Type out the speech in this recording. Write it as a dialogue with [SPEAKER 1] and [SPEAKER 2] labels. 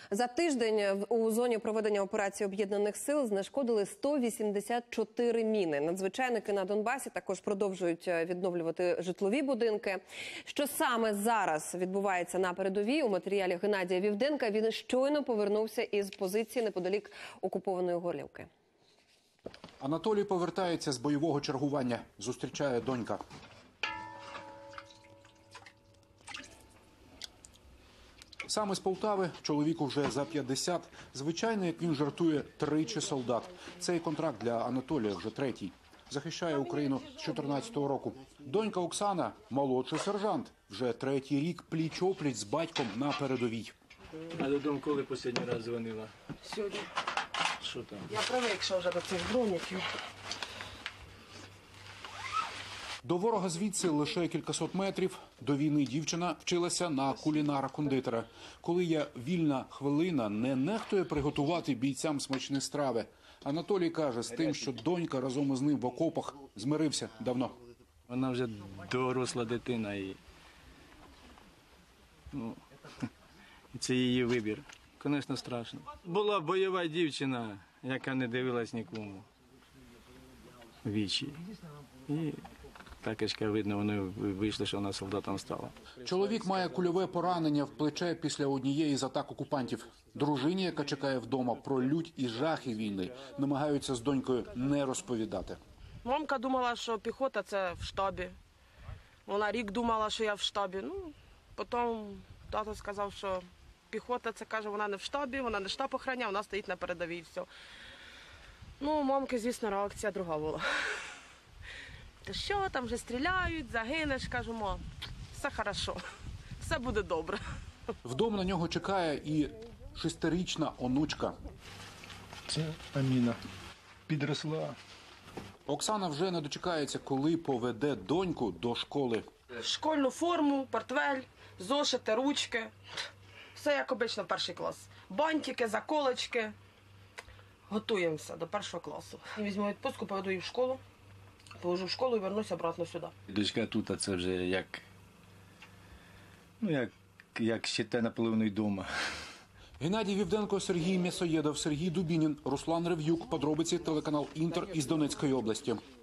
[SPEAKER 1] За тиждень у зоні проведення операції Об'єднаних сил знешкодили 184 міни. Надзвичайники на Донбасі також продовжують відновлювати житлові будинки. Що саме зараз відбувається на передовій, у матеріалі Геннадія Вівденка. Він щойно повернувся із позиції неподалік окупованої Горлівки.
[SPEAKER 2] Анатолій повертається з бойового чергування. Зустрічає донька. Саме з Полтави, чоловіку вже за 50. Звичайно, як він жартує, тричі солдат. Цей контракт для Анатолія вже третій. Захищає Україну з 14-го року. Донька Оксана – молодший сержант. Вже третій рік пліч-опліч з батьком на передовій.
[SPEAKER 3] А додому коли останній раз дзвонила?
[SPEAKER 4] Сьогодні.
[SPEAKER 3] Що там?
[SPEAKER 4] Я привикла вже до цих броніків.
[SPEAKER 2] До ворога звідси лише кількасот метрів. До війни дівчина вчилася на кулінара-кондитера. Коли є вільна хвилина, не нехтує приготувати бійцям смачні страви. Анатолій каже, з тим, що донька разом із ним в окопах, змирився давно.
[SPEAKER 3] Вона вже доросла дитина і це її вибір. Звісно, страшно. Була бойова дівчина, яка не дивилась нікому в вічі. І також, видно, вони вийшли, що вона солдатом стала.
[SPEAKER 2] Чоловік має кульове поранення в плече після однієї з атак окупантів. Дружині, яка чекає вдома, про лють і жахи війни намагаються з донькою не розповідати.
[SPEAKER 4] Мамка думала, що піхота – це в штабі. Вона рік думала, що я в штабі. Потім тато сказав, що піхота – це, каже, вона не в штабі, вона не штаб охороняє, вона стоїть на передовій, все. Мамки, звісно, реакція друга була. Та що, там вже стріляють, загинеш, кажемо, все хорошо, все буде добре.
[SPEAKER 2] Вдома на нього чекає і 6-річна онучка.
[SPEAKER 3] Це Аміна підросла.
[SPEAKER 2] Оксана вже не дочекається, коли поведе доньку до школи.
[SPEAKER 4] Школьну форму, портфель, зошити, ручки. Все як обично перший клас. Бантики, заколочки. Готуємося до першого класу. Візьму відпустку, поведу її в школу. Положу в школу і вернуся обратно сюди.
[SPEAKER 3] Дочка тут, а це вже як ще наполовину вдома.
[SPEAKER 2] Геннадій Вівденко, Сергій М'ясоєдов, Сергій Дубінін, Руслан Рев'юк. Подробиці телеканал «Інтер» із Донецької області.